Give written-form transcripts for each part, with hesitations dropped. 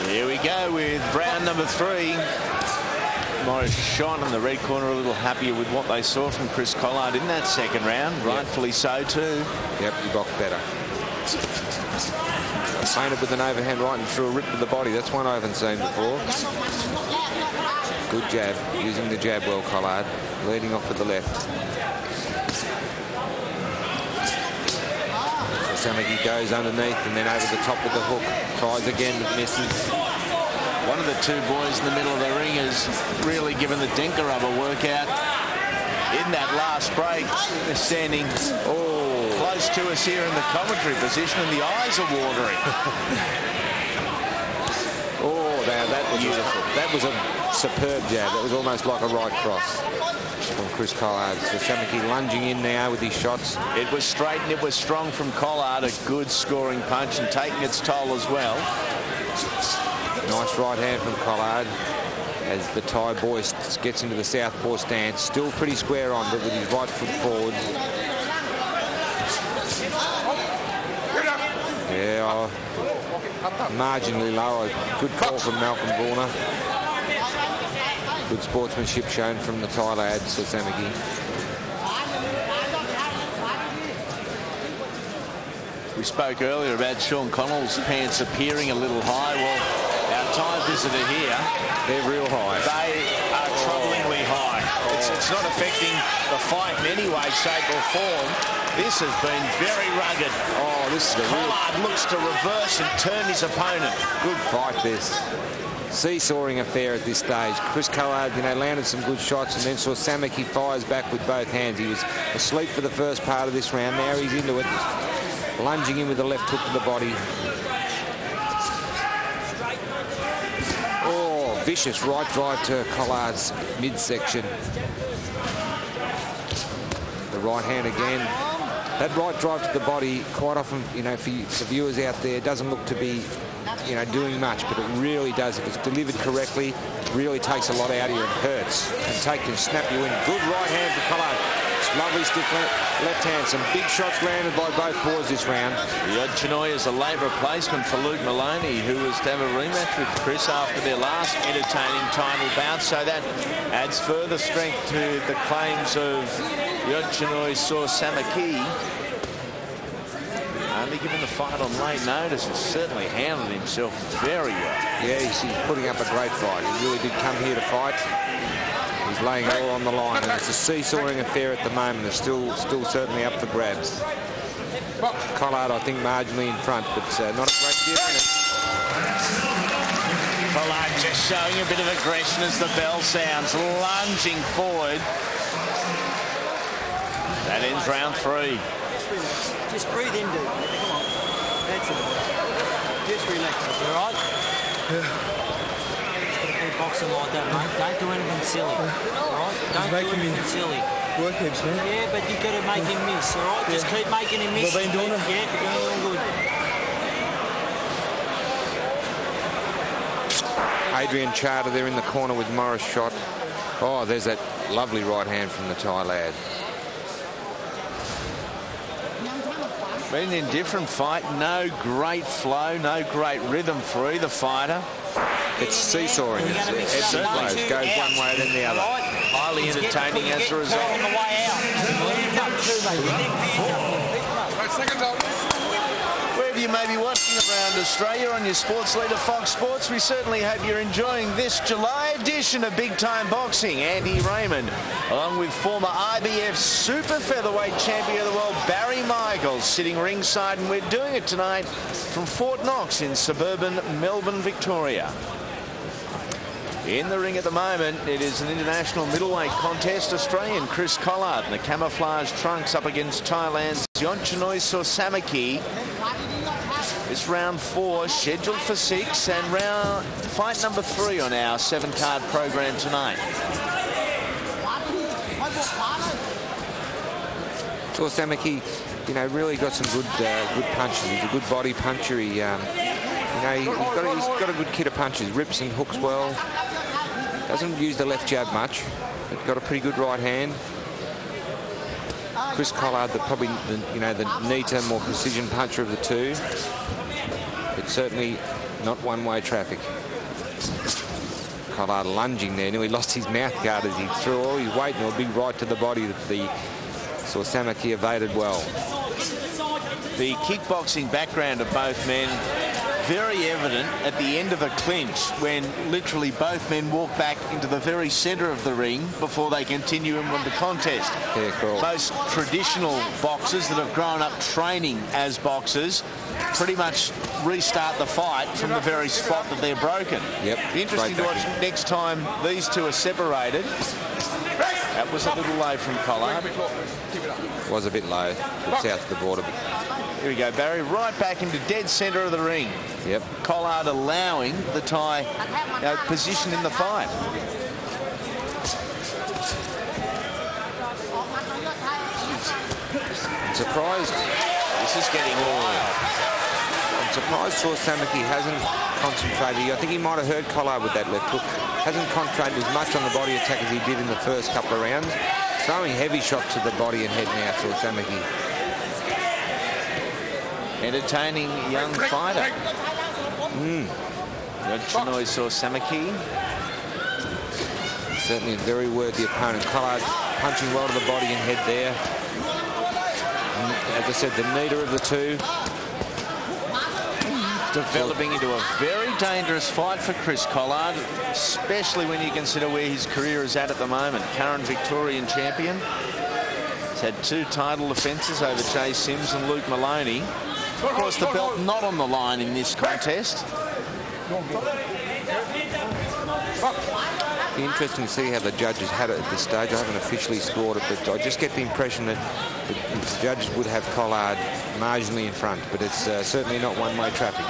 Here we go with round number 3. Morris Shot in the red corner a little happier with what they saw from Chris Collard in that second round. Rightfully so too. Yep, he boxed better. Painted with an overhand right and threw a rip to the body. That's one I haven't seen before. Good jab, using the jab well, Collard. Leading off with the left. So Samaki goes underneath and then over the top with the hook. Tries again, but misses. One of the two boys in the middle of the ring has really given the Denker of a workout in that last break. They're standing close to us here in the commentary position, and the eyes are watering. Now that was beautiful. That was a superb jab. That was almost like a right cross from Chris Collard. So Samaki lunging in now with his shots. It was straight and it was strong from Collard. A good scoring punch and taking its toll as well. Nice right hand from Collard as the Thai boy gets into the southpaw stance. Still pretty square on, but with his right foot forward. Yeah, marginally lower. Good call from Malcolm Warner. Good sportsmanship shown from the Thai lad, Samaki. We spoke earlier about Sean Connell's pants appearing a little high. Well, our Thai visitor here, they're real high. They are troublingly high. It's not affecting the fight in any way, shape or form. This has been very rugged. This is Collard looks to reverse and turn his opponent. Good fight, this. Seesawing affair at this stage. Chris Collard, landed some good shots and then saw Samaki fires back with both hands. He was asleep for the first part of this round. Now he's into it. Lunging in with the left hook to the body. Vicious right drive to Collard's midsection. The right hand again. That right drive to the body, quite often, for the viewers out there, doesn't look to be, doing much, but it really does. If it's delivered correctly, really takes a lot out of you and hurts. And snap you in. Good right hand for Collard. Lovely stiff left hand. Some big shots landed by both boys this round. Riyad Chinoy is a late replacement for Luke Maloney, who was to have a rematch with Chris after their last entertaining title bout. So that adds further strength to the claims of Riyad Chinoy saw Samaki. Only given the fight on late notice, has certainly handled himself very well. Yeah, he's putting up a great fight. He really did come here to fight. He's laying it all on the line, and it's a seesawing affair at the moment. It's still certainly up for grabs. Collard, I think, marginally in front, but not a great deal in it. Collard just showing a bit of aggression as the bell sounds, lunging forward. That ends round 3. Just breathe in, dude. Come on. That's it. Just relax, all right? Yeah. Boxing like that, mate. Don't do anything silly, all right? Don't do anything silly. Workouts, man. Yeah, but you've got to make him miss, all right? Just keep making him miss. Well, been doing it. Yeah, you're doing all good. Adrian Charter there in the corner with Morris Shot. There's that lovely right hand from the Thai lad. Been an indifferent fight. No great flow, no great rhythm for either fighter. It's seesawing. It certainly goes one way then the other. Highly entertaining as a result. Wherever you may be watching around Australia on your sports leader Fox Sports, we certainly hope you're enjoying this July edition of Big Time Boxing. Andy Raymond, along with former IBF super featherweight champion of the world Barry Michaels, sitting ringside, and we're doing it tonight from Fort Knox in suburban Melbourne, Victoria. In the ring at the moment, it is an international middleweight contest. Australian Chris Collard in the camouflage trunks up against Thailand's Yeonchanoy Samaki. It's round 4, scheduled for 6, and fight number 3 on our 7-card program tonight. So Samaki, really got some good punches. He's a good body puncher. He's got a good kit of punches. Rips and hooks well. Doesn't use the left jab much, but got a pretty good right hand. Chris Collard, probably the neater, more precision puncher of the two. But certainly Not one-way traffic. Collard lunging there. Nearly lost his mouth guard as he threw all his weight and a big right to the body that the Sorsamaki evaded well. The kickboxing background of both men very evident at the end of a clinch when literally both men walk back into the very centre of the ring before they continue in with the contest. Yeah, cool. Most traditional boxers that have grown up training as boxers pretty much restart the fight from the very spot that they're broken. Yep. Be interesting to watch next time these two are separated. That was a little low from Collard. Was a bit low, but south of the border. Here we go, Barry, right back into dead centre of the ring. Yep. Collard allowing the Thai position in the fight. I'm surprised. This is getting wild. I'm surprised Sorsamaki hasn't concentrated. I think he might have heard Collard with that left hook. Hasn't concentrated as much on the body attack as he did in the first couple of rounds. Throwing heavy shots to the body and head now, Sorsamaki. Entertaining young fighter. Chinoy Sorsamaki. Certainly a very worthy opponent. Collard punching well to the body and head there. And as I said, the neater of the two. Developing into a very dangerous fight for Chris Collard, especially when you consider where his career is at the moment. Current Victorian champion. He's had 2 title defences over Chase Sims and Luke Maloney. Of course, the belt not on the line in this contest. Be interesting to see how the judges had it at this stage. I haven't officially scored it, but I just get the impression that the judges would have Collard marginally in front, but it's certainly not one-way traffic.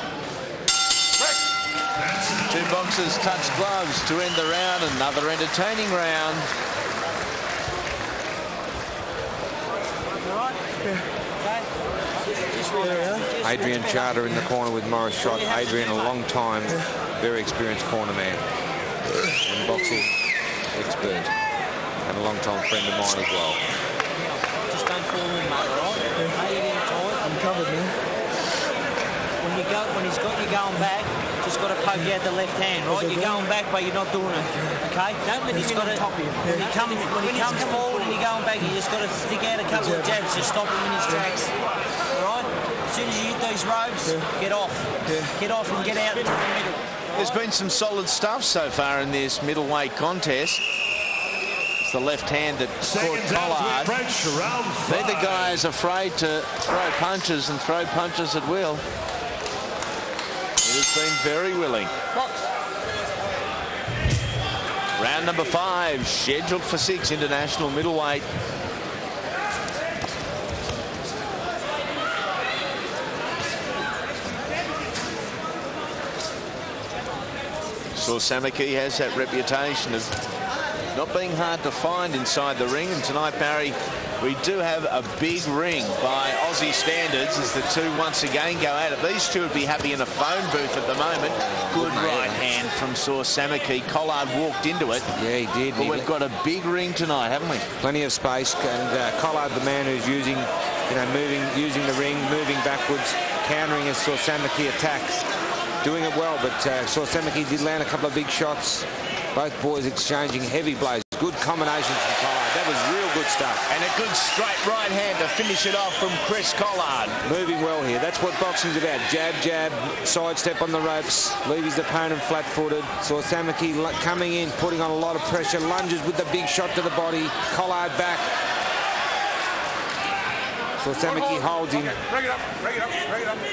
2 boxers touch gloves to end the round. Another entertaining round. Adrian Charter in the corner with Morris Trott. Adrian, a long time, very experienced corner man and boxing expert, and a long time friend of mine as well. Just don't fall in, mate, all right? Are you getting tired? I'm covered, man. When he's got you going back, just got to poke you out the left hand, right? You're going back, but you're not doing it. Okay? Don't let him get on top of you. When he comes forward and you're going back, you just got to stick out a couple of jabs to stop him in his tracks. All right? As soon as you hit those ropes, get off. Get off and get out into the middle. There's been some solid stuff so far in this middleweight contest. It's the left hand that caught Collard. Neither guy is afraid to throw punches and throw punches at will. He has been very willing. Round number 5, scheduled for 6, international middleweight. Sorsamaki has that reputation of not being hard to find inside the ring, and tonight, Barry, we do have a big ring by Aussie standards as the two once again go at it. These two would be happy in a phone booth at the moment. Good right hand from Sorsamaki. Collard walked into it. Yeah, he did. But we've got a big ring tonight, haven't we? Plenty of space, and Collard, the man who's using the ring, moving backwards, countering as Sorsamaki attacks. Doing it well, but Sorsamaki did land a couple of big shots. Both boys exchanging heavy blows. Good combinations from Collard. That was real good stuff. And a good straight right hand to finish it off from Chris Collard. Moving well here. That's what boxing's about. Jab, jab, sidestep on the ropes, leave his opponent flat-footed. Sorsamaki coming in, putting on a lot of pressure. Lunges with the big shot to the body. Collard back. Sorsamaki holds him. Break it up, break it up, break it up.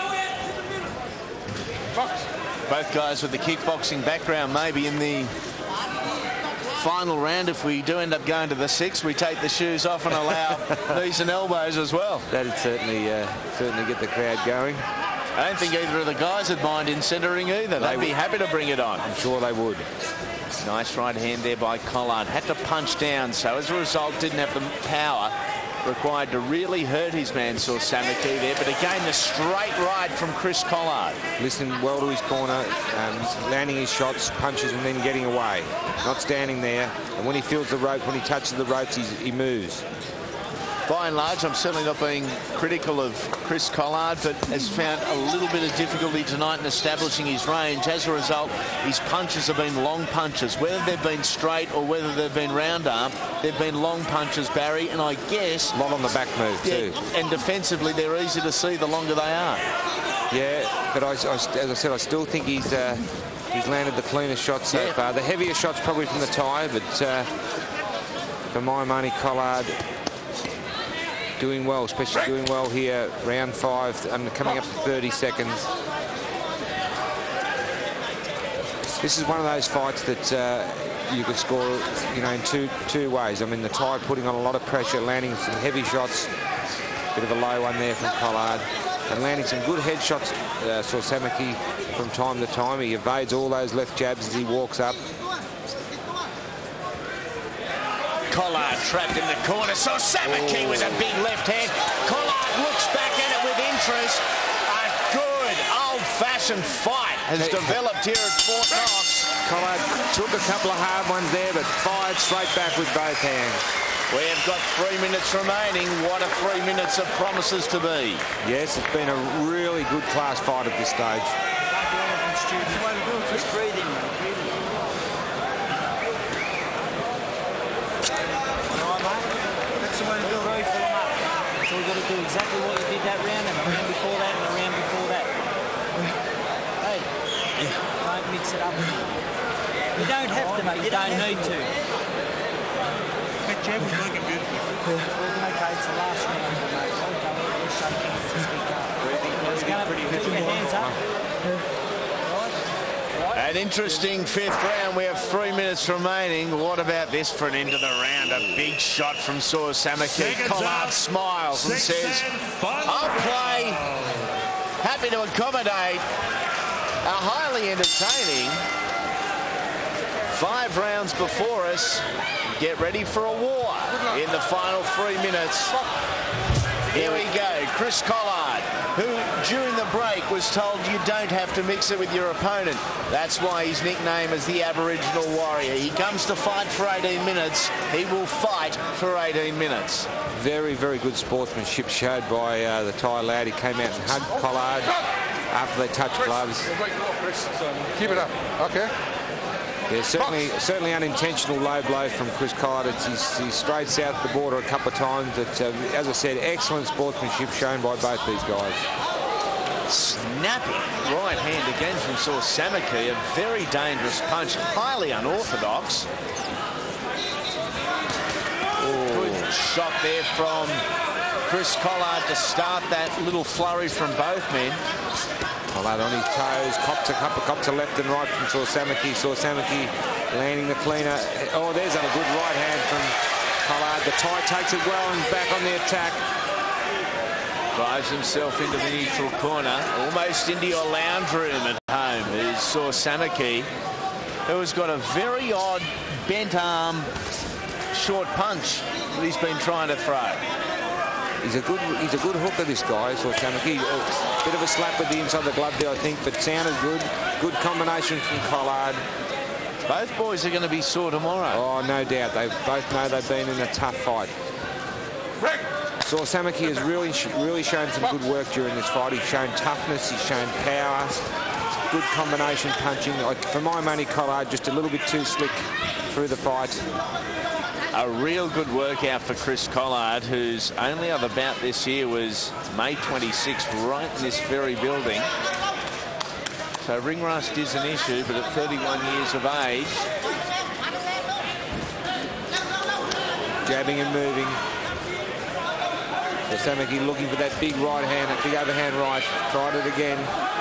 Both guys with the kickboxing background, maybe in the final round, if we do end up going to the 6th, we take the shoes off and allow knees and elbows as well. That'd certainly get the crowd going. I don't think either of the guys would mind in centering either. They'd be happy to bring it on. I'm sure they would. Nice right hand there by Collard. Had to punch down, so as a result didn't have the power required to really hurt his man Sorsamaki there, but again the straight right from Chris Collard. Listening well to his corner, landing his shots, punches, and then getting away. Not standing there, and when he feels the rope, when he touches the ropes, he moves. By and large, I'm certainly not being critical of Chris Collard, but has found a little bit of difficulty tonight in establishing his range. As a result, his punches have been long punches. Whether they've been straight or whether they've been round arm, they've been long punches, Barry, and I guess... A lot on the back move, too. And defensively, they're easy to see the longer they are. Yeah, but as I said, I still think he's landed the cleanest shots so far. The heavier shots probably from the tie, but for my money, Collard doing well, especially doing well here, round 5, and coming up to 30 seconds. This is one of those fights that you could score, you know, in two ways. I mean, the tie putting on a lot of pressure, landing some heavy shots, bit of a low one there from Collard, and landing some good head shots. Samaki from time to time. He evades all those left jabs as he walks up. Collard trapped in the corner. Samaki with a big left hand. Collard looks back at it with interest. A good old-fashioned fight has developed here at Fort Knox. Collard took a couple of hard ones there, but fired straight back with both hands. We have got 3 minutes remaining. What a 3 minutes it promises to be. Yes, it's been a really good class fight at this stage. Just breathe in, mate. Breathe in. All right, mate. That's the way to do it. Fill them up. So we've got to do exactly what you did that round and the round before that and the round before that. Hey, don't mix it up. You don't have to, mate. You don't need to. That jab was working beautifully. It's working okay. It's the last round, mate. Well done. We're shaking. Just keep going. It's going to keep your hands up. An interesting 5th round. We have 3 minutes remaining. What about this for an end of the round? A big shot from Saw Samaki. Collard smiles and says, I'll play. Happy to accommodate. A highly entertaining 5 rounds before us. Get ready for a war in the final 3 minutes. Here we go. Chris Collard, who during the break was told you don't have to mix it with your opponent. That's why his nickname is the Aboriginal Warrior. He comes to fight for 18 minutes. He will fight for 18 minutes. Very, very good sportsmanship showed by the Thai lad. He came out and hugged Collard after they touched gloves. Keep it up, okay? Yeah, certainly unintentional low blow from Chris Collard. He's straight south the border a couple of times. But as I said, excellent sportsmanship shown by both these guys. Snappy right hand again from Saw Samaki. A very dangerous punch, highly unorthodox. Good shot there from Chris Collard to start that little flurry from both men. Collard on his toes, cops are left and right from Saw Samaki. Saw Samaki landing the cleaner. Oh, there's a good right hand from Collard. The Thai takes it well and back on the attack. Drives himself into the neutral corner, almost into your lounge room at home, is Saw Samaki, who has got a very odd bent arm short punch that he's been trying to throw. He's a good hooker, this guy, Saw Samaki. A bit of a slap with the inside of the glove there, I think, but sounded good. Good combination from Collard. Both boys are going to be sore tomorrow. Oh, no doubt. They both know they've been in a tough fight. Saw Samaki has really shown some good work during this fight. He's shown toughness, he's shown power, good combination punching. Like, for my money, Collard just a little bit too slick through the fight. A real good workout for Chris Collard, whose only other bout this year was May 26th, right in this very building. So ring rust is an issue, but at 31 years of age. Jabbing and moving. So Samaki looking for that big right hand, that big overhand right. Tried it again.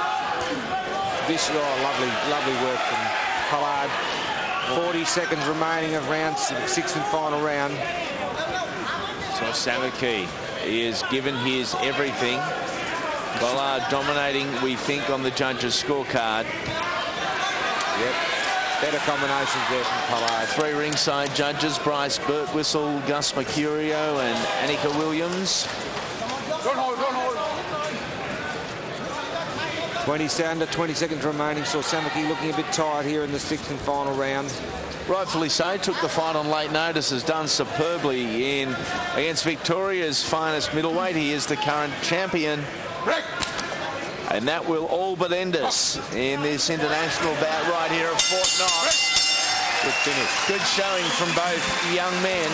Lovely work from Collard. 40 seconds remaining of round 6th and final round. So Samaki, he has given his everything. Collard dominating, we think, on the judges' scorecard. Yep. Better combinations there from Collard. 3 ringside judges, Bryce Birtwistle, Gus Mercurio and Annika Williams. Don't hold. 20 seconds remaining. Saw Samaki looking a bit tired here in the 6th and final round. Rightfully so. Took the fight on late notice. Has done superbly against Victoria's finest middleweight. He is the current champion. And that will all but end us in this international bout right here at Fort Knox. Good finish. Good showing from both young men.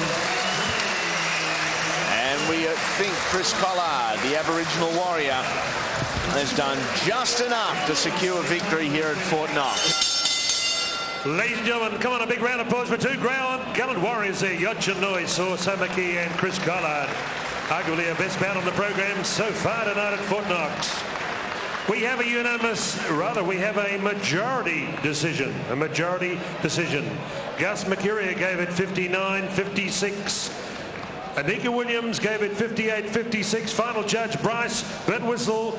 And we think Chris Collard, the Aboriginal warrior, has done just enough to secure victory here at Fort Knox. Ladies and gentlemen, come on, a big round of applause for two gallant warriors there, Yotchinoi, Saw Samaki and Chris Collard. Arguably our best bout on the program so far tonight at Fort Knox. We have a majority decision. Gus Mercuria gave it 59-56. Anika Williams gave it 58-56. Final judge Bryce Birtwistle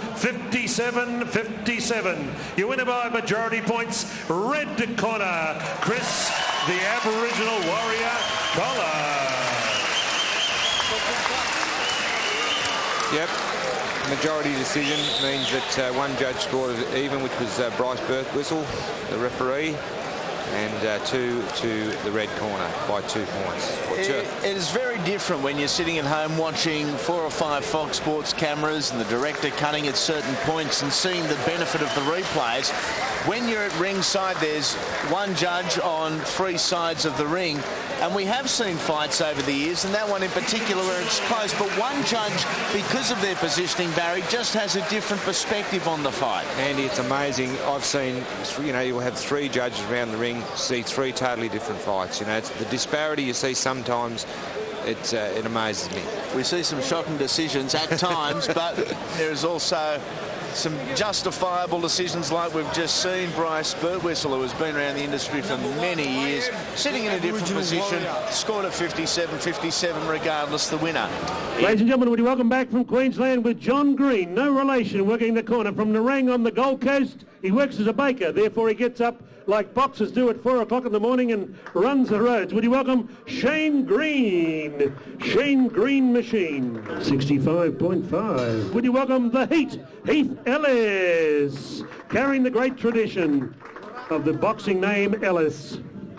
57-57. Your winner by majority points, red corner, Chris, the Aboriginal warrior, Collard. Yep. Majority decision means that one judge scored it even, which was Bryce Birtwistle, the referee, and 2 to the red corner by 2 points. It is very different when you're sitting at home watching 4 or 5 Fox Sports cameras and the director cutting at certain points and seeing the benefit of the replays. When you're at ringside, there's one judge on 3 sides of the ring, and we have seen fights over the years, and that one in particular where it's close, but one judge, because of their positioning, Barry, just has a different perspective on the fight. Andy, it's amazing. I've seen, you'll have 3 judges around the ring, see 3 totally different fights. It's the disparity you see sometimes. It amazes me. We see some shocking decisions at times, but there is also some justifiable decisions like we've just seen. Bryce Birtwistle, who has been around the industry for many years, sitting in a different position, scored at 57-57 regardless, the winner. Ladies and gentlemen, would you welcome back from Queensland with John Green, no relation, working the corner from Nerang on the Gold Coast. He works as a baker, therefore he gets up like boxers do at 4 o'clock in the morning and runs the roads. Would you welcome Shane Green? Shane Green Machine, 65.5. Would you welcome the Heat? Heath Ellis, carrying the great tradition of the boxing name Ellis.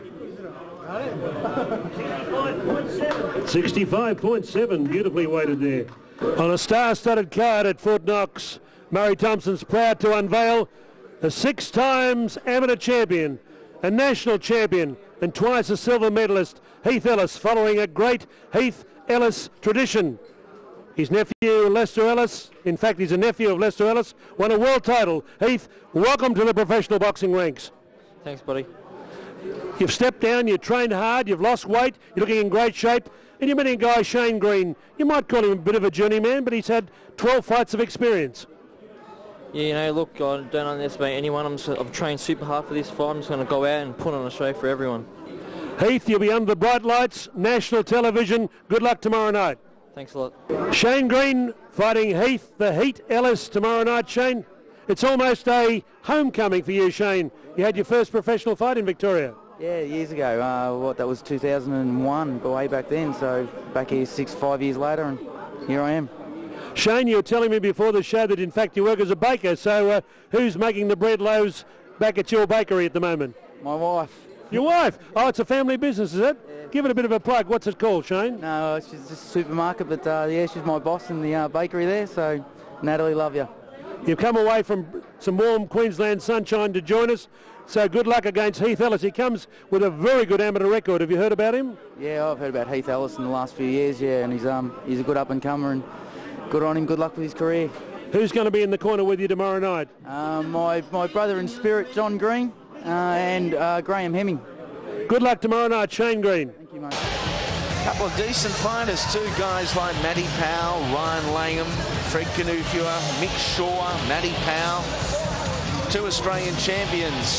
65.7, beautifully weighted there. On a star-studded card at Fort Knox, Murray Thompson's proud to unveil a 6 times amateur champion, a national champion, and twice a silver medalist, Heath Ellis, following a great Heath Ellis tradition. His nephew, Lester Ellis, in fact, he's a nephew of Lester Ellis, won a world title. Heath, welcome to the professional boxing ranks. Thanks, buddy. You've stepped down, you've trained hard, you've lost weight, you're looking in great shape, and you're meeting a guy, Shane Green. You might call him a bit of a journeyman, but he's had 12 fights of experience. Yeah, look, I don't underestimate anyone. I've trained super hard for this fight. I'm just going to go out and put on a show for everyone. Heath, you'll be under the bright lights, national television. Good luck tomorrow night. Thanks a lot. Shane Green fighting Heath, the Heat Ellis, tomorrow night, Shane. It's almost a homecoming for you, Shane. You had your first professional fight in Victoria. Yeah, years ago. That was 2001, but way back then. So back here 5 years later, and here I am. Shane, you were telling me before the show that in fact you work as a baker, so who's making the bread loaves back at your bakery at the moment? My wife. Your wife? Oh, it's a family business, is it? Yeah. Give it a bit of a plug. What's it called, Shane? No, she's just a supermarket, but yeah, she's my boss in the bakery there, so Natalie, love you. You've come away from some warm Queensland sunshine to join us, so good luck against Heath Ellis. He comes with a very good amateur record. Have you heard about him? Yeah, I've heard about Heath Ellis in the last few years, yeah, and he's a good up-and-comer, and good on him, good luck with his career. Who's going to be in the corner with you tomorrow night? My brother in spirit, John Green, and Graham Hemming. Good luck tomorrow night, Shane Green. Thank you, mate. Couple of decent fighters too, guys like Matty Powell, Ryan Langham, Fred Canufua, Mick Shaw, Matty Powell, 2 Australian champions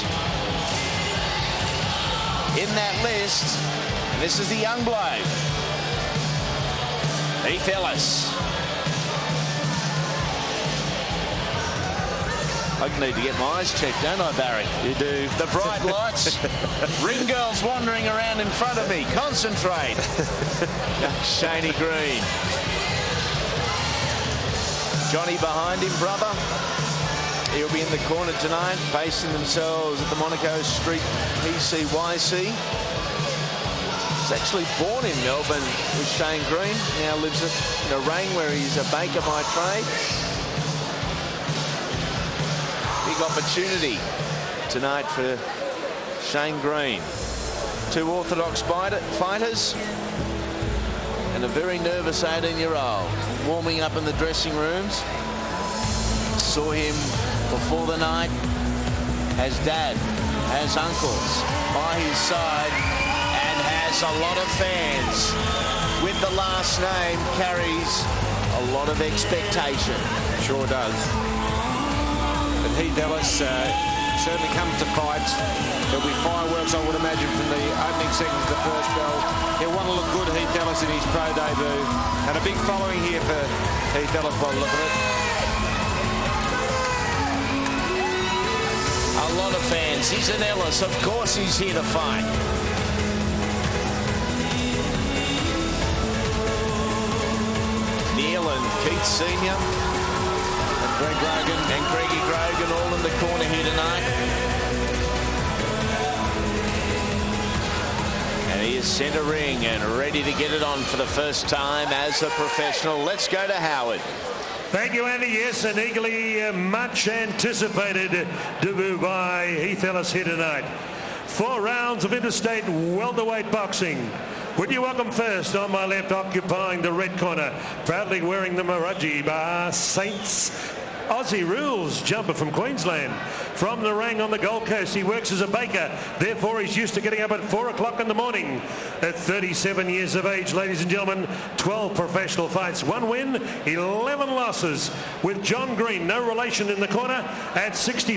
in that list. And this is the young bloke, Heath Ellis. I need to get my eyes checked, don't I, Barry? You do. The bright lights. Ring girls wandering around in front of me. Concentrate. Shaney Green. Johnny behind him, brother. He'll be in the corner tonight, basing themselves at the Monaco Street PCYC. He's actually born in Melbourne with Shane Green. Now lives at Nerang, where he's a baker by trade. Big opportunity tonight for Shane Green. Two orthodox fighters and a very nervous 18-year-old warming up in the dressing rooms. Saw him before the night, has dad, has uncles by his side, and has a lot of fans. With the last name, carries a lot of expectation. Sure does. But Heath Ellis certainly comes to fight. There'll be fireworks, I would imagine, from the opening seconds to the first bell. He'll want to look good, Heath Ellis, in his pro debut. And a big following here for Heath Ellis by the look of it. A lot of fans. He's an Ellis. Of course he's here to fight. Neil and Keith Senior and Greg Grogan and Greggy Grogan all in the corner here tonight. And he is centre ring and ready to get it on for the first time as a professional. Let's go to Howard. Thank you, Andy. Yes, an eagerly much anticipated debut by Heath Ellis here tonight. 4 rounds of interstate welterweight boxing. Would you welcome first, on my left, occupying the red corner, proudly wearing the Maraji Bar Saints, Aussie Rules jumper from Queensland. From Nerang on the Gold Coast, he works as a baker. Therefore, he's used to getting up at 4 o'clock in the morning. At 37 years of age, ladies and gentlemen, 12 professional fights, 1 win, 11 losses. With John Green, no relation, in the corner at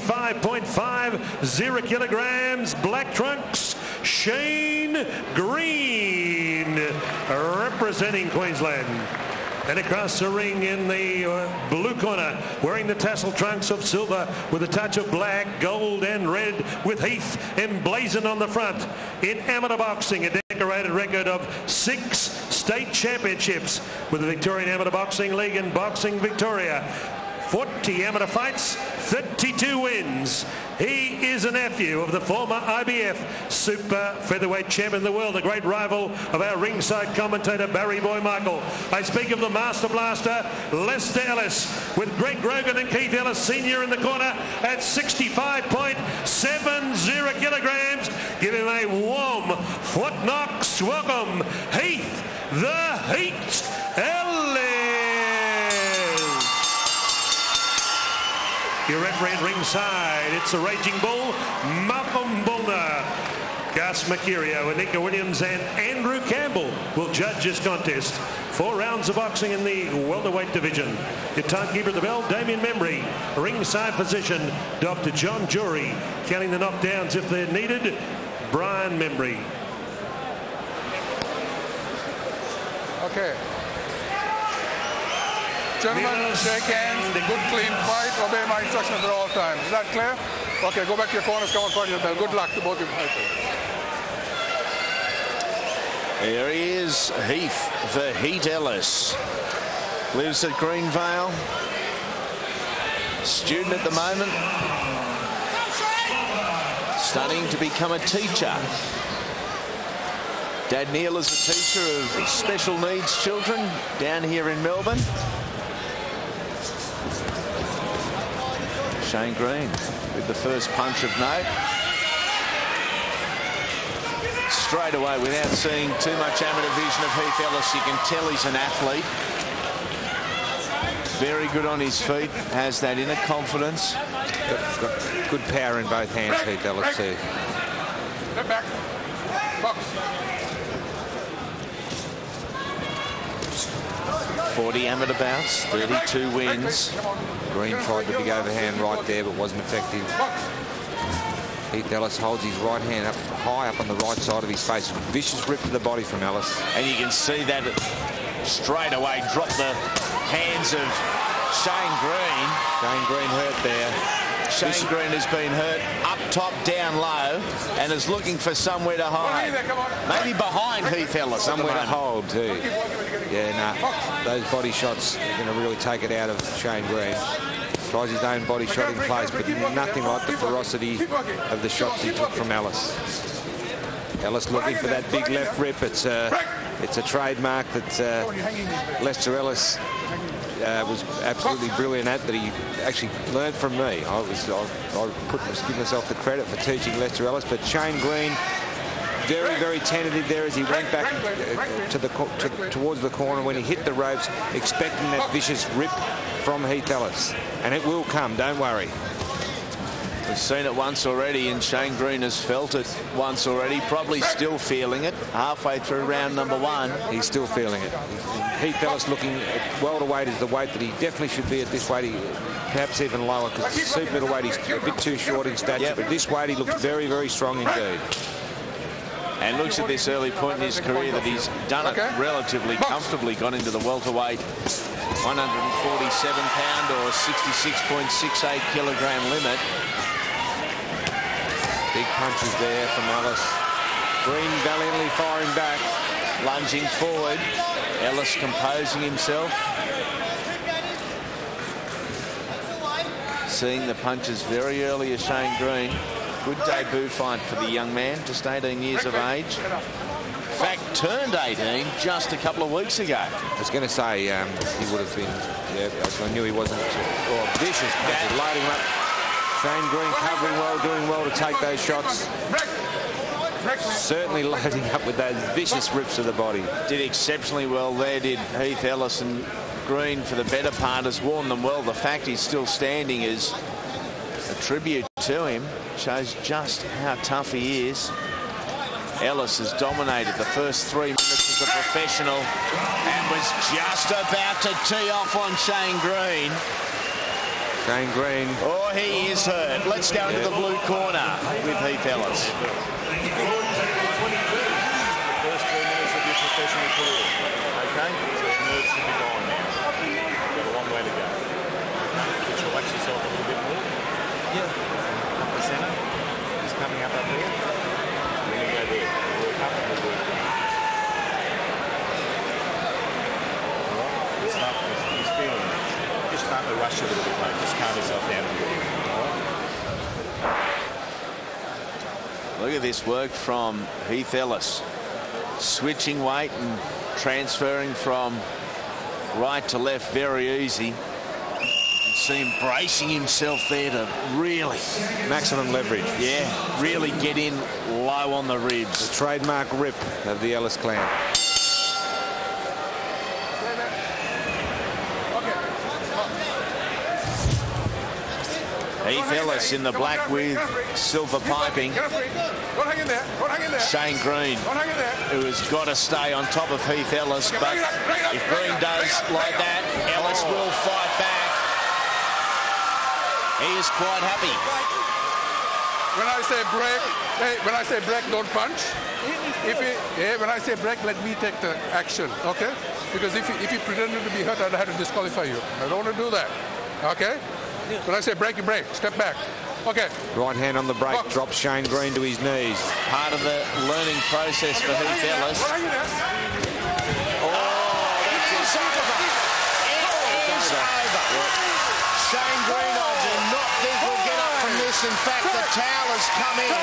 65.50 kilograms. Black trunks, Shane Green, representing Queensland. And across the ring in the blue corner, wearing the tassel trunks of silver with a touch of black, gold and red, with Heath emblazoned on the front. In amateur boxing, a decorated record of 6 state championships with the Victorian Amateur Boxing League and Boxing Victoria. 40 amateur fights, 32 wins. He is a nephew of the former IBF super featherweight champion of the world, a great rival of our ringside commentator Barry Boy Michael. I speak of the Master Blaster, Lester Ellis, with Greg Grogan and Keith Ellis Sr. in the corner at 65.70 kilograms. Give him a warm foot knocks welcome, Heath the Heat Ellis. Your referee at ringside, it's the Raging Bull, Malcolm Bullner. Gus Mercurio, Anika Williams and Andrew Campbell will judge this contest. 4 rounds of boxing in the welterweight division. Your timekeeper at the bell, Damien Membry. Ringside physician, Dr. John Jury. Counting the knockdowns if they're needed, Brian Membry. Okay. Gentlemen, shake hands, good clean fight, obey my instructions at all times. Is that clear? Okay, go back to your corners, come on, fight your bell. Good luck to both of you. There he is, Heath the Heat Ellis. Lives at Greenvale. Student at the moment. Studying to become a teacher. Dad Neil is a teacher of special needs children down here in Melbourne. Shane Green with the first punch of note. Straight away, without seeing too much amateur vision of Heath Ellis, you can tell he's an athlete. Very good on his feet, has that inner confidence. Got good power in both hands, Heath Ellis, too. Step back. Box. 40 amateur bouts, 32 wins. Green tried the big overhand right there, but wasn't effective. Heath Ellis holds his right hand up high up on the right side of his face. Vicious rip to the body from Ellis. And you can see that straight away drop the hands of Shane Green. Shane Green hurt there. Shane Green has been hurt up top, down low, and is looking for somewhere to hide. Maybe behind Heath Ellis. Somewhere to hold too. Yeah, no. Those body shots are going to really take it out of Shane Green. Tries his own body shot in place, but nothing like the ferocity of the shots he took from Ellis. Ellis looking for that big left rip. It's a trademark that Lester Ellis was absolutely brilliant at, that he actually learned from me. I give myself the credit for teaching Lester Ellis, but Shane Green very, very tentative there as he went back towards the corner when he hit the ropes, expecting that vicious rip from Heath Ellis. And it will come, don't worry. We've seen it once already, and Shane Green has felt it once already, probably still feeling it halfway through round number 1. He's still feeling it. Heath Ellis looking at welterweight is the weight that he definitely should be at this weight, perhaps even lower, because the super middleweight he's a bit too short in stature, but this weight he looks very, very strong indeed. And looks at this early point in his career that he's done it relatively comfortably, got into the welterweight 147-pound or 66.68 kilogram limit. Big punches there from Ellis. Green valiantly firing back. Lunging forward. Ellis composing himself. Seeing the punches very early as Shane Green. Good debut fight for the young man, just 18 years of age. In fact, turned 18 just a couple of weeks ago. I was going to say he would have been, I knew he wasn't, vicious punches, loading him up. Shane Green covering well, doing well to take those shots. Certainly loading up with those vicious rips of the body. Did exceptionally well there, did Heath Ellis, and Green, for the better part, has worn them well. The fact he's still standing is a tribute to him. Shows just how tough he is. Ellis has dominated the first 3 minutes as a professional and was just about to tee off on Shane Green. Shane Green. Oh, he is hurt. Let's go into the blue corner with Heath Ellis. First 3 minutes of your professional career. Okay? So his nerves should be gone now. You've got a long way to go. Just relax yourself a little bit more. Yeah. Up the centre. He's coming up there. Then you go there. Work up and work down. He's feeling it. Just start to rush a little bit, mate. Just calm yourself down a little bit. Look at this work from Heath Ellis. Switching weight and transferring from right to left very easy. See him bracing himself there to really maximum leverage. Yeah, really get in low on the ribs. The trademark rip of the Ellis clan. Heath Ellis in the black with silver piping. Shane Green, who has got to stay on top of Heath Ellis, but if Green does like that, Ellis will fight back. He is quite happy. When I say break, don't punch. When I say break, let me take the action, okay? Because if you pretended to be hurt, I'd have to disqualify you. I don't want to do that, okay? When I say break, you break. Step back. Okay. Right hand on the brake, drops Shane Green to his knees. Part of the learning process for Heath Ellis. Oh, that's over. It is over. Shane Green, I do not think will get up from this. In fact, the towel has come in.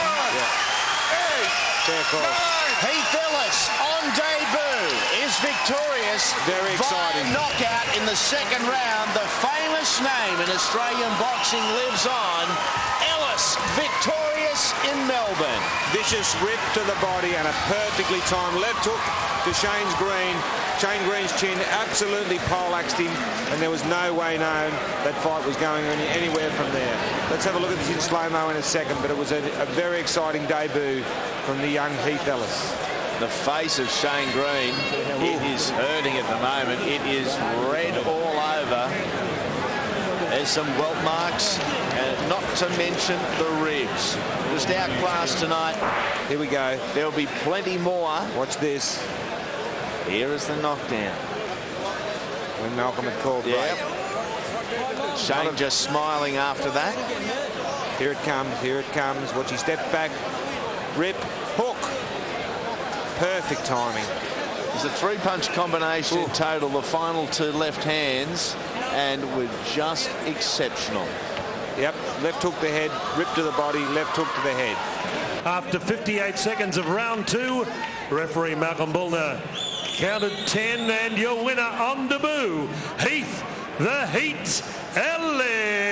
Fair call. Heath Ellis on debut is victorious. Very exciting. Via knockout in the second round. The famous name in Australian boxing lives on. Ellis victorious in Melbourne. Vicious rip to the body and a perfectly timed left hook to Shane Green. Shane Green's chin absolutely poleaxed him, and there was no way known that fight was going anywhere from there. Let's have a look at this in slow-mo in a second, but it was a very exciting debut from the young Heath Ellis. The face of Shane Green, it is hurting at the moment. It is red all over. There's some welt marks, not to mention the ribs. Just outclassed tonight. Here we go. There'll be plenty more. Watch this. Here is the knockdown. When Malcolm had called break. Shane just smiling after that. Here it comes, here it comes. Watch, he steps back. Rip, hook. Perfect timing. It's a 3-punch combination in total. The final 2 left hands. and were just exceptional. Yep, left hook to the head, rip to the body, left hook to the head. After 58 seconds of round 2, referee Malcolm Bullner counted 10, and your winner on debut, Heath the Heat Ellis.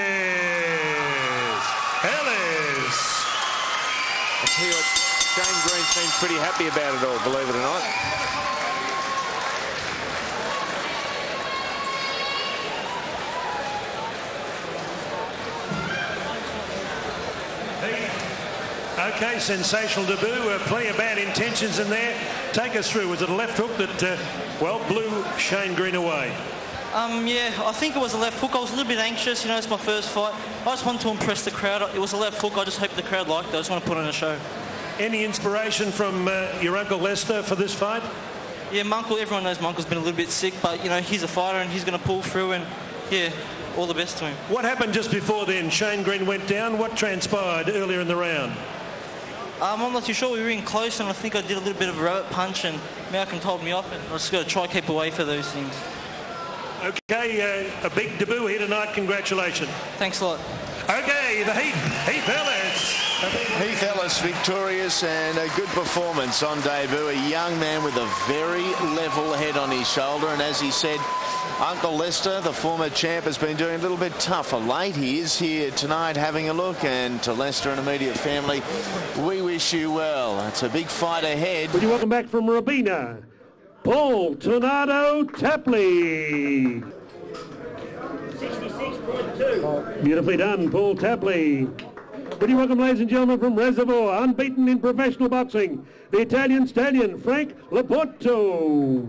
I tell you what, Shane Green seems pretty happy about it all, believe it or not. Okay, sensational debut. Plenty of bad intentions in there. Take us through. Was it a left hook that, well, blew Shane Green away? Yeah, I think it was a left hook. I was a little bit anxious. You know, it's my first fight. I just wanted to impress the crowd. It was a left hook. I just hope the crowd liked it. I just want to put on a show. Any inspiration from your Uncle Lester for this fight? Yeah, my uncle, everyone knows my uncle's been a little bit sick, but, you know, he's a fighter and he's going to pull through, and, yeah, all the best to him. What happened just before then? Shane Green went down. What transpired earlier in the round? I'm not too sure. We were in close, and I think I did a little bit of a rabbit punch, and Malcolm told me off, and I just got to try to keep away for those things. Okay, a big debut here tonight. Congratulations. Thanks a lot. Okay, the Heath Ellis. Heath Ellis victorious, and a good performance on debut. A young man with a very level head on his shoulder, and as he said, Uncle Lester, the former champ, has been doing a little bit tougher late. He is here tonight having a look, and to Lester and immediate family, we wish you well. It's a big fight ahead. Would you welcome back from Robina, Paul Tornado Tapley. 66.2. Beautifully done, Paul Tapley. Would you welcome, ladies and gentlemen, from Reservoir, unbeaten in professional boxing, the Italian stallion, Frank Laporto.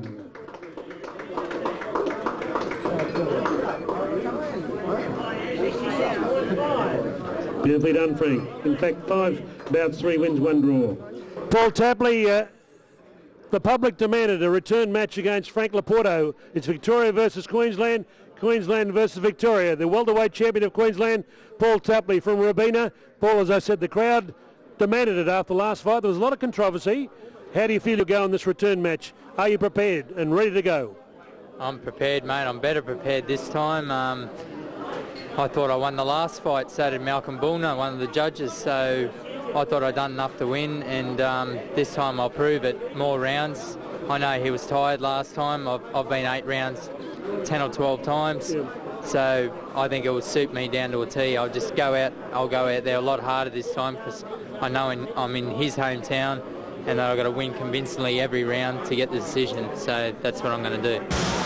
Beautifully done, Frank. In fact, 5 bouts, 3 wins, 1 draw. Paul Tapley, the public demanded a return match against Frank Laporto. It's Victoria versus Queensland, Queensland versus Victoria. The welterweight champion of Queensland, Paul Tapley from Robina. Paul, as I said, the crowd demanded it after the last fight. There was a lot of controversy. How do you feel you'll go in this return match? Are you prepared and ready to go? I'm prepared, mate. I'm better prepared this time. I thought I won the last fight, so did Malcolm Bullner, one of the judges, so I thought I'd done enough to win, and this time I'll prove it. More rounds. I know he was tired last time. I've been 8 rounds 10 or 12 times, so I think it will suit me down to a T. I'll go out there a lot harder this time, because I know I'm in his hometown, and I've got to win convincingly every round to get the decision, so that's what I'm going to do.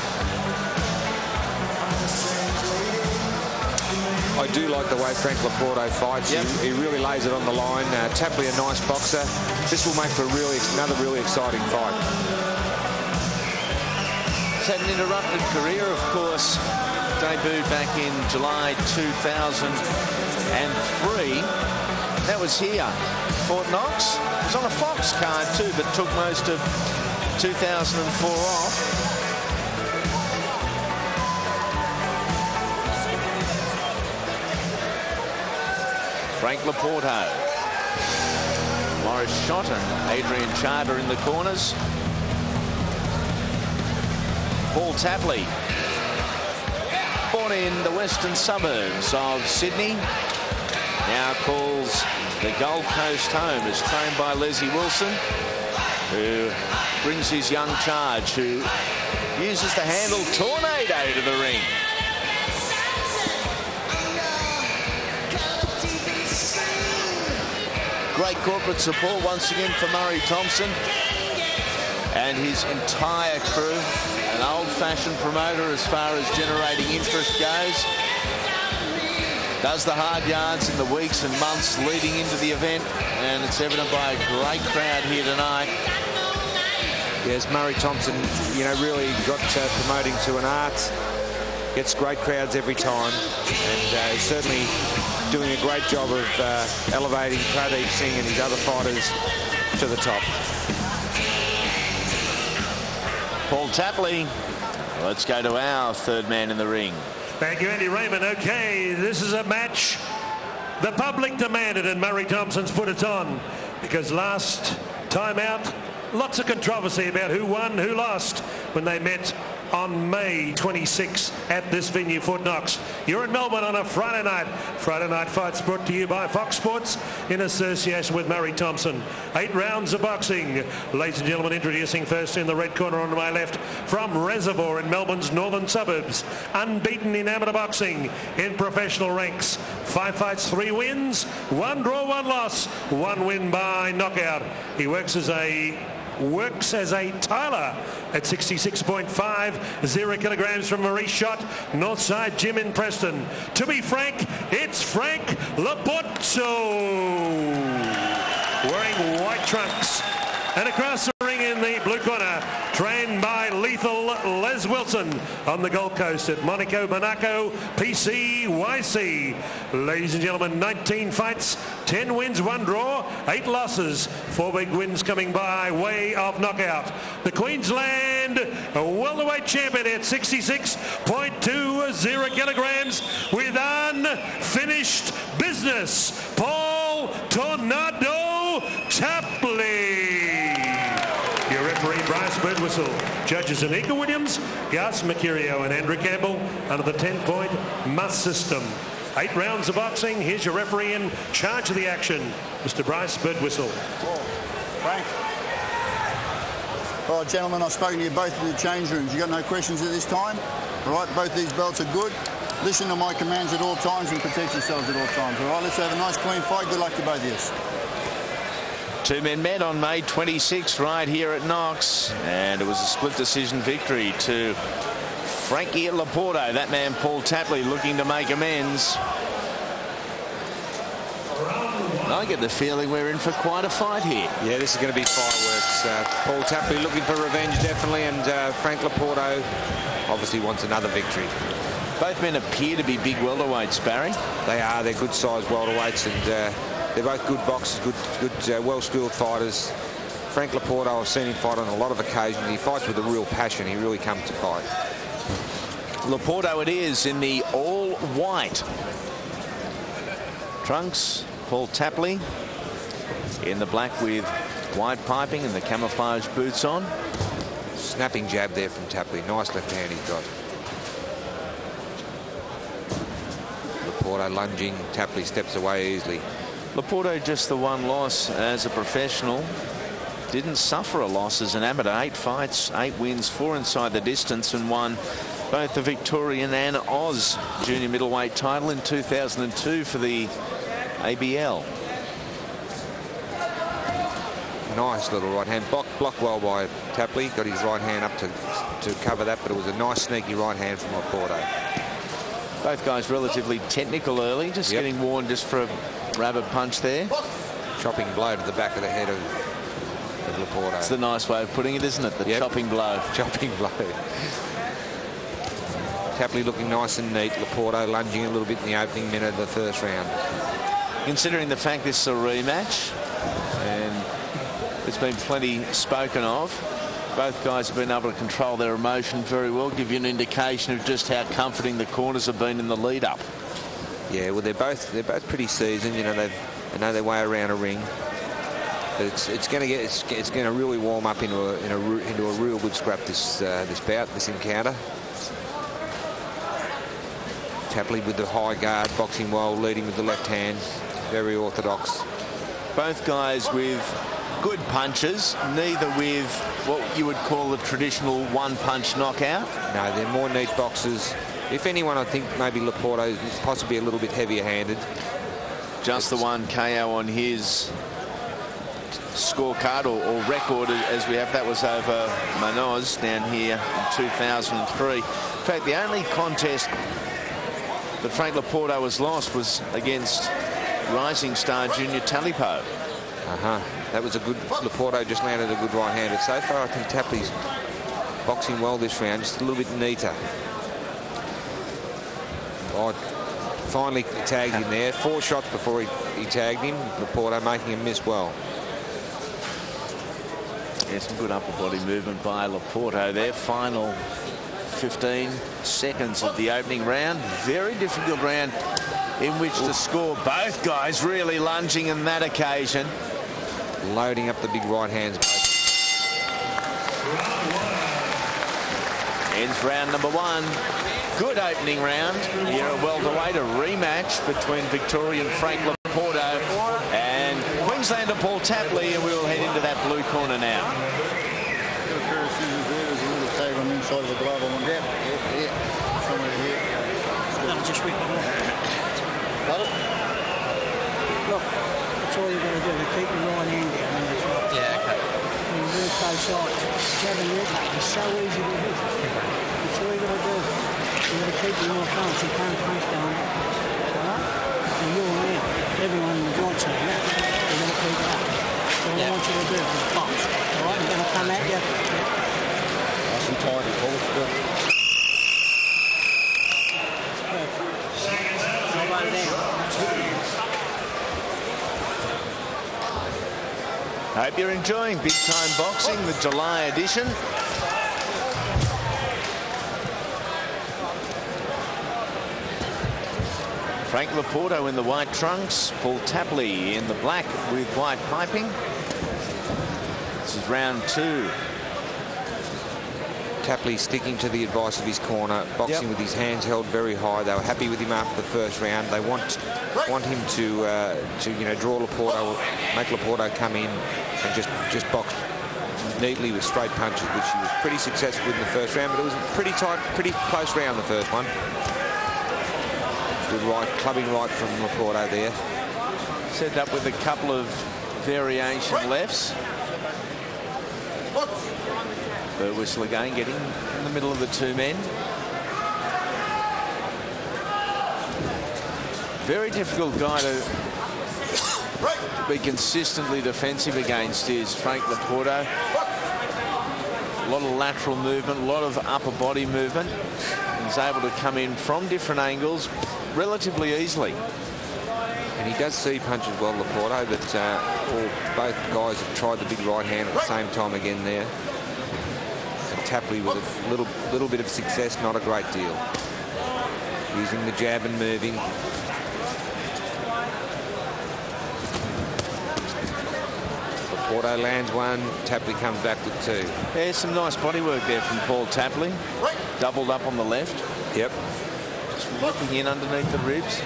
I do like the way Frank Laporto fights. Yep. He really lays it on the line. Tapley, a nice boxer. This will make for another really exciting fight. He's had an interrupted career, of course. Debuted back in July 2003. That was here. Fort Knox. It was on a Fox card too, but took most of 2004 off. Frank Laporto, Morris Schott and Adrian Charter in the corners. Paul Tapley, born in the western suburbs of Sydney, now calls the Gold Coast home, is trained by Leslie Wilson, who brings his young charge, who uses the handle Tornado to the ring. Great corporate support once again for Murray Thompson and his entire crew. An old-fashioned promoter as far as generating interest goes. Does the hard yards in the weeks and months leading into the event, and it's evident by a great crowd here tonight. Yes, Murray Thompson, really got promoting to an art. Gets great crowds every time, and certainly doing a great job of elevating Pradeep Singh and his other fighters to the top. Paul Tapley. Let's go to our third man in the ring. Thank you, Andy Raymond. Okay, this is a match the public demanded, and Murray Thompson's put it on, because last time out, lots of controversy about who won, who lost when they met on May 26 at this venue, Fort Knox. You're in Melbourne on a Friday night. Friday Night Fights brought to you by Fox Sports in association with Murray Thompson. 8 rounds of boxing. Ladies and gentlemen, introducing first in the red corner on my left from Reservoir in Melbourne's northern suburbs. Unbeaten in amateur boxing in professional ranks. 5 fights, 3 wins, 1 draw, 1 loss, 1 win by knockout. He works as a Tyler at 66.50 kilograms from Maurice Shot, Northside Gym in Preston. To be frank, it's Frank Laporto, wearing white trunks. And across the ring in the blue corner, trained by lethal Les Wilson on the Gold Coast at Monaco PCYC. Ladies and gentlemen, 19 fights, 10 wins, 1 draw, 8 losses, 4 big wins coming by way of knockout. The Queensland welterweight champion at 66.20 kilograms with unfinished business, Paul Tornado Tapley. Your referee, Bryce Birdwhistle. Judges Anika Williams, Gus Mercurio and Andrew Campbell under the 10-point must system. 8 rounds of boxing. Here's your referee in charge of the action, Mr. Bryce Birdwhistle. Frank. All right, gentlemen, I've spoken to you both in the change rooms. You got no questions at this time? All right, both these belts are good. Listen to my commands at all times and protect yourselves at all times. All right, let's have a nice, clean fight. Good luck to both of you. 2 men met on May 26 right here at Knox, and it was a split decision victory to Frankie Laporto. That man, Paul Tapley, looking to make amends. I get the feeling we're in for quite a fight here. Yeah, this is going to be fireworks. Paul Tapley looking for revenge, definitely, and Frank Laporto obviously wants another victory. Both men appear to be big welterweights, Barry. They are. They're good-sized welterweights, and they're both good boxers, good well-skilled fighters. Frank Laporto, I've seen him fight on a lot of occasions. He fights with a real passion. He really comes to fight. Laporto it is in the all-white trunks. Paul Tapley in the black with white piping and the camouflage boots on. Snapping jab there from Tapley. Nice left hand he's got. Laporto lunging. Tapley steps away easily. Laporto just the 1 loss as a professional. Didn't suffer a loss as an amateur. 8 fights, 8 wins, 4 inside the distance, and won both the Victorian and Oz junior middleweight title in 2002 for the ABL. Nice little right hand. Blocked well by Tapley. Got his right hand up to cover that, but it was a nice sneaky right hand from Laporto. Both guys relatively technical early, just getting worn just for a rabbit punch there. Chopping blow to the back of the head of Laporto. It's the nice way of putting it, isn't it? The chopping blow. Chopping blow. Tapley looking nice and neat. Laporto lunging a little bit in the opening minute of the first round. Considering the fact this is a rematch, and there's been plenty spoken of, both guys have been able to control their emotion very well, give you an indication of just how comforting the corners have been in the lead-up. Yeah, well, they're both pretty seasoned. You know, they know their way around a ring. But it's going to really warm up into a real good scrap this encounter. Tapley with the high guard, boxing well, leading with the left hand, very orthodox. Both guys with good punches, neither with what you would call the traditional one-punch knockout. No, they're more neat boxers. If anyone, I think maybe Laporto is possibly a little bit heavier-handed. Just the 1 KO on his scorecard or record as we have. That was over Manoz down here in 2003. In fact, the only contest that Frank Laporto has lost was against rising star Junior Talipo. That was a good. Laporto just landed a good right hand. But so far, I think Tapley's boxing well this round, just a little bit neater. Oh, finally tagged him there. 4 shots before he tagged him. Laporto making him miss well. Yeah, some good upper body movement by Laporto there. Final 15 seconds of the opening round. Very difficult round in which to score. Both guys really lunging on that occasion. Loading up the big right hands. Ends round number 1. Good opening round here at welterweight, a rematch between Victorian Frank Laporto and Queenslander Paul Tapley, and we will head into that blue corner now. There's a little tag on the inside of the glove. I want that. Yeah. Somewhere here. That'll just rip it off. Got it? Look, that's all you're going to do. Keep your right hand down when you try. Yeah, okay. And you work both sides. Jab and red leg is so easy to hit. That's all you're going to do. You're going to keep your north arm so you can't punch down. Alright? And you're around. Everyone in the joints are that. You're going to keep it up. So all I want you to do is box. Alright? I'm going to come at you. Nice and tight, Paul. Good. Elbow down. Hope you're enjoying Big Time Boxing, the July edition. Frank Laporto in the white trunks, Paul Tapley in the black with white piping. This is round 2. Tapley sticking to the advice of his corner, boxing with his hands held very high. They were happy with him after the first round. They want him to draw Laporto, make Laporto come in and just box neatly with straight punches, which he was pretty successful in the first round. But it was a pretty tight, pretty close round, the first one. Good right, clubbing right from Laporto there. Set up with a couple of variation lefts. Burt Whistle again getting in the middle of the two men. Very difficult guy to be consistently defensive against is Frank Laporto. A lot of lateral movement, a lot of upper body movement. He's able to come in from different angles relatively easily. And he does see punches well, Laporto, but both guys have tried the big right hand at the same time again there. Tapley with a little bit of success, not a great deal. Using the jab and moving. Laporto lands one, Tapley comes back with 2. There's some nice body work there from Paul Tapley. Doubled up on the left. Yep. Just whipping in underneath the ribs.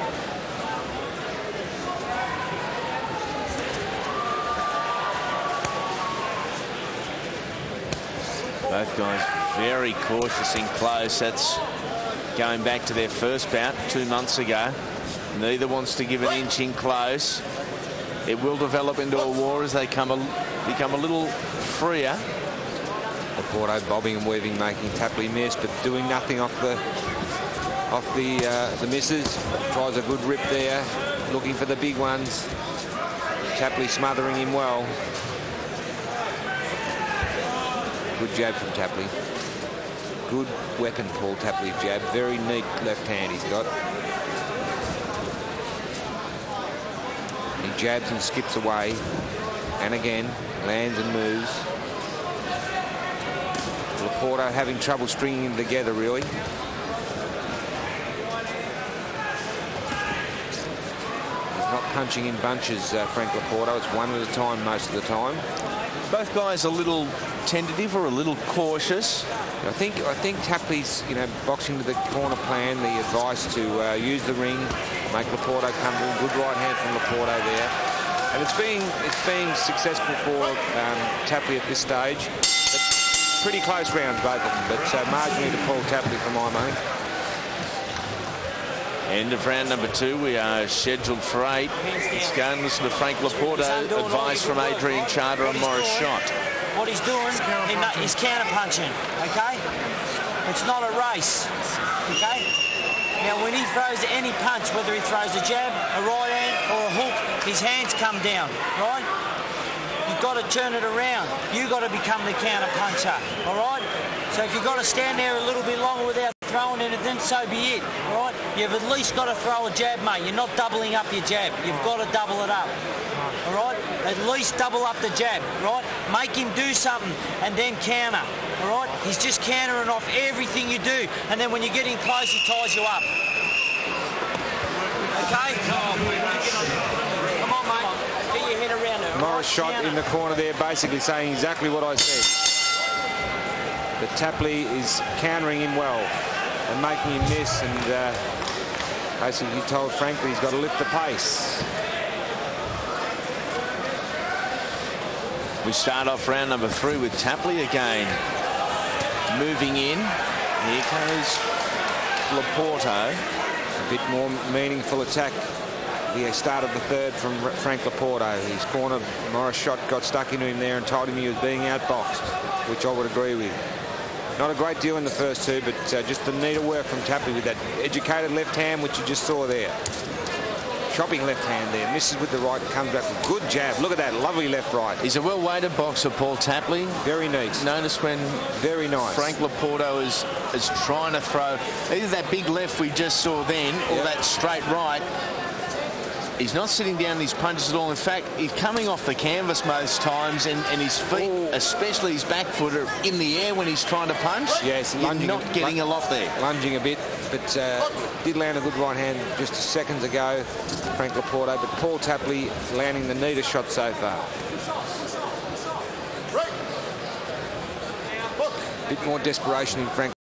Both guys very cautious in close. That's going back to their first bout 2 months ago. Neither wants to give an inch in close. It will develop into a war as they become a little freer. Laporto bobbing and weaving, making Tapley miss, but doing nothing off the misses. Tries a good rip there, looking for the big ones. Tapley smothering him well. Good jab from Tapley. Good weapon, Paul Tapley's jab. Very neat left hand he's got. He jabs and skips away. And again, lands and moves. Laporto having trouble stringing them together, really. He's not punching in bunches, Frank Laporto. It's one at a time most of the time. Both guys a little tentative or a little cautious. I think Tapley's boxing to the corner plan, the advice to use the ring, make Laporto come to a good right hand from Laporto there, and it's being successful for Tapley at this stage. But pretty close rounds, both of them, but marginally to Paul Tapley for my money. End of round number 2. We are scheduled for 8. Let's go and listen to Frank Laporto. Advice from Adrian Charter and Morris Schott. What he's doing, he's counter-punching, okay? It's not a race, okay? Now, when he throws any punch, whether he throws a jab, a right hand, or a hook, his hands come down, right? You've got to turn it around. You've got to become the counter-puncher, all right? So if you've got to stand there a little bit longer without throwing anything, so be it, all right? You've at least got to throw a jab, mate. You're not doubling up your jab. You've got to double it up. All right? At least double up the jab, right? Make him do something and then counter, all right? He's just countering off everything you do, and then when you're getting close, he ties you up. Okay? Come on, mate. Get your head around it. Morris Schott in the corner there, basically saying exactly what I said. But Tapley is countering him well and making him miss, and basically he told Frank that he's got to lift the pace. We start off round number 3 with Tapley again. Moving in. Here goes Laporto. A bit more meaningful attack. The start of the third from Frank Laporto. His corner, Morris shot got stuck into him there and told him he was being outboxed, which I would agree with. Not a great deal in the first 2, but just the neater work from Tapley with that educated left hand, which you just saw there. Chopping left hand there, misses with the right, comes back with good jab. Look at that, lovely left-right. He's a well-weighted boxer, Paul Tapley. Very neat. Notice when very nice. Frank Laporto is trying to throw either that big left we just saw then or that straight right. He's not sitting down these punches at all. In fact, he's coming off the canvas most times, and his feet, especially his back foot, are in the air when he's trying to punch. Yes, you're not getting a lot there. Lunging a bit, but did land a good right hand just seconds ago, Frank Laporto. But Paul Tapley landing the neater shot so far. Bit more desperation in Frank